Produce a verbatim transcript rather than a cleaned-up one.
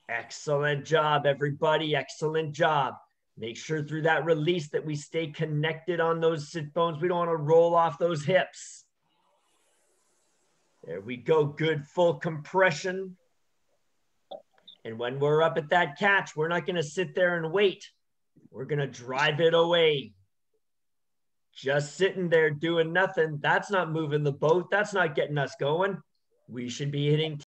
Excellent job, everybody. Excellent job. Make sure through that release that we stay connected on those sit bones. We don't want to roll off those hips. There we go. Good full compression. And when we're up at that catch, we're not going to sit there and wait. We're going to drive it away. Just sitting there doing nothing. That's not moving the boat. That's not getting us going. We should be hitting